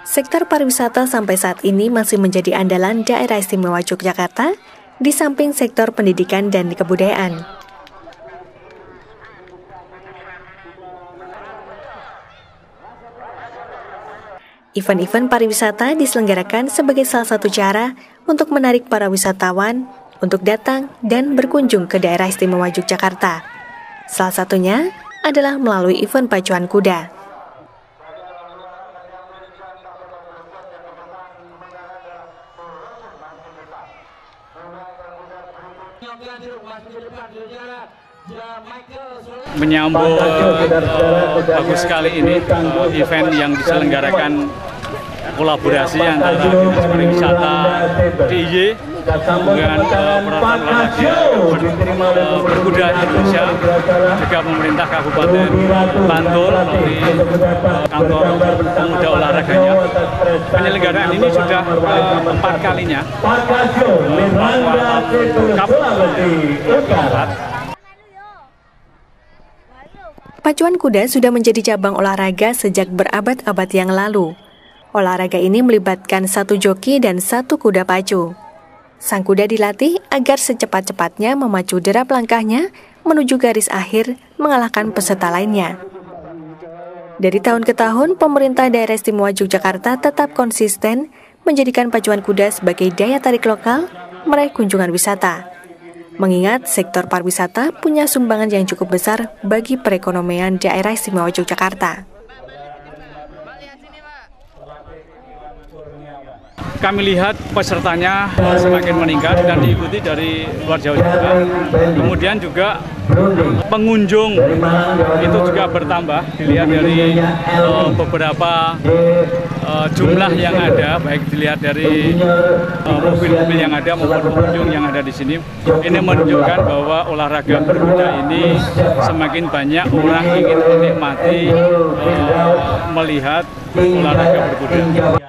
Sektor pariwisata sampai saat ini masih menjadi andalan Daerah Istimewa Yogyakarta di samping sektor pendidikan dan kebudayaan. Event-event pariwisata diselenggarakan sebagai salah satu cara untuk menarik para wisatawan untuk datang dan berkunjung ke Daerah Istimewa Yogyakarta. Salah satunya adalah melalui event pacuan kuda. Menyambut bagus sekali ini event yang diselenggarakan kolaborasi antara Dinas Pariwisata DIY dengan Perwakilan Olahraga Berkuda Indonesia, juga pemerintah Kabupaten Bantul melalui kantor pemuda olahraganya. Penyelenggaraan ini sudah keempat kalinya. Pacuan kuda sudah menjadi cabang olahraga sejak berabad-abad yang lalu. Olahraga ini melibatkan satu joki dan satu kuda pacu. Sang kuda dilatih agar secepat-cepatnya memacu derap langkahnya menuju garis akhir mengalahkan peserta lainnya. Dari tahun ke tahun, pemerintah Daerah Istimewa Yogyakarta tetap konsisten menjadikan pacuan kuda sebagai daya tarik lokal meraih kunjungan wisata. Mengingat sektor pariwisata punya sumbangan yang cukup besar bagi perekonomian Daerah Istimewa Yogyakarta. Kami lihat pesertanya semakin meningkat dan diikuti dari luar Jawa juga. Kemudian juga pengunjung itu juga bertambah, dilihat dari beberapa jumlah yang ada, baik dilihat dari mobil-mobil yang ada maupun pengunjung yang ada di sini. Ini menunjukkan bahwa olahraga berkuda ini semakin banyak orang ingin menikmati melihat olahraga berkuda.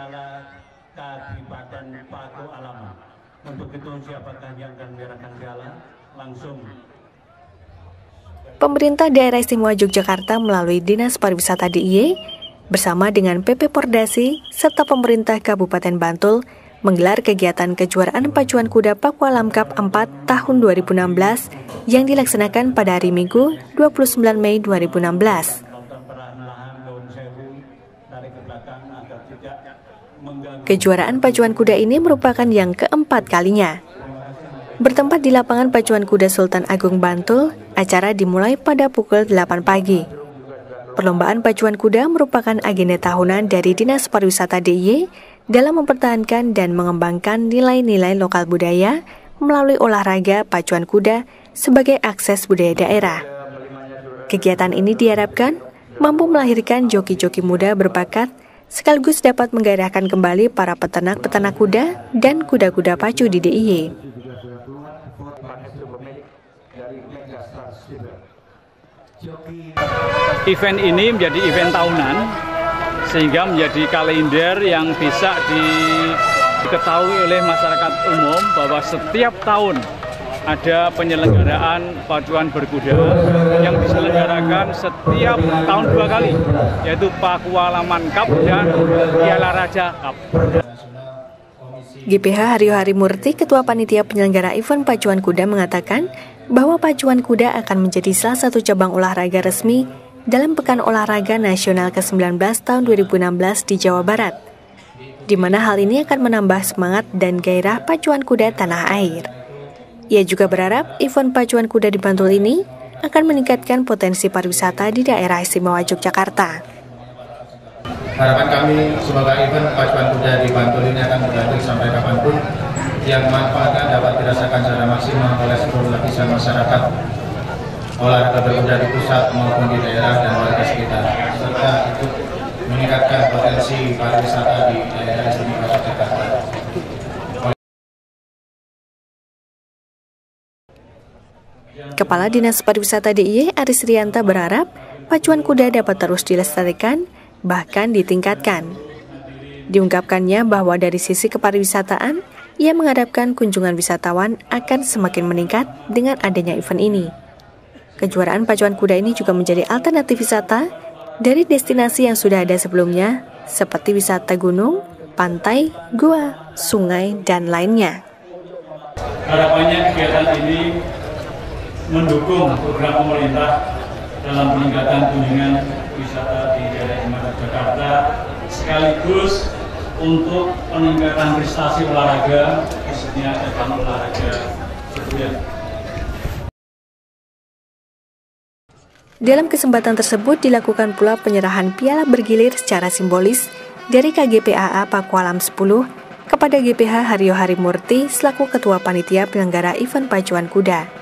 Pemerintah Daerah Istimewa Yogyakarta melalui Dinas Pariwisata DIY bersama dengan PP Pordasi serta pemerintah Kabupaten Bantul menggelar kegiatan kejuaraan pacuan kuda Pakualam Cup 4 tahun 2016 yang dilaksanakan pada hari Minggu 29 Mei 2016. Kejuaraan pacuan kuda ini merupakan yang keempat kalinya. Bertempat di lapangan pacuan kuda Sultan Agung Bantul, acara dimulai pada pukul 8 pagi. Perlombaan pacuan kuda merupakan agenda tahunan dari Dinas Pariwisata DIY dalam mempertahankan dan mengembangkan nilai-nilai lokal budaya melalui olahraga pacuan kuda sebagai akses budaya daerah. Kegiatan ini diharapkan mampu melahirkan joki-joki muda berbakat sekaligus dapat menggairahkan kembali para peternak-peternak kuda dan kuda-kuda pacu di DIY. Event ini menjadi event tahunan sehingga menjadi kalender yang bisa diketahui oleh masyarakat umum bahwa setiap tahun ada penyelenggaraan pacuan berkuda yang diselenggarakan setiap tahun 2 kali, yaitu Pakualaman Cup dan Piala Raja Cup. GPH Haryo Harimurti, Ketua Panitia Penyelenggara Event Pacuan Kuda mengatakan bahwa pacuan kuda akan menjadi salah satu cabang olahraga resmi dalam Pekan Olahraga Nasional ke-19 tahun 2016 di Jawa Barat, di mana hal ini akan menambah semangat dan gairah pacuan kuda tanah air. Ia juga berharap event pacuan kuda di Bantul ini akan meningkatkan potensi pariwisata di Daerah Istimewa Yogyakarta. Harapan kami semoga event pacuan kuda di Bantul ini akan berlanjut sampai kapanpun, yang manfaatnya dapat dirasakan secara maksimal oleh seluruh lapisan masyarakat olahraga berkuda di pusat maupun di daerah dan warga sekitar, serta ikut meningkatkan potensi pariwisata di Daerah Istimewa Yogyakarta. Kepala Dinas Pariwisata DIY Aris Rianta berharap pacuan kuda dapat terus dilestarikan, bahkan ditingkatkan. Diungkapkannya bahwa dari sisi kepariwisataan, ia mengharapkan kunjungan wisatawan akan semakin meningkat dengan adanya event ini. Kejuaraan pacuan kuda ini juga menjadi alternatif wisata dari destinasi yang sudah ada sebelumnya, seperti wisata gunung, pantai, gua, sungai, dan lainnya. Harapannya kegiatan ini mendukung program pemerintah dalam peningkatan kunjungan wisata di daerah istimewa Jakarta, sekaligus untuk peningkatan prestasi olahraga, khususnya cabang olahraga berkuda. Dalam kesempatan tersebut dilakukan pula penyerahan piala bergilir secara simbolis dari KGPAA Pakualam 10 kepada GPH Haryo Harimurti selaku Ketua Panitia Penyelenggara Event Pacuan Kuda.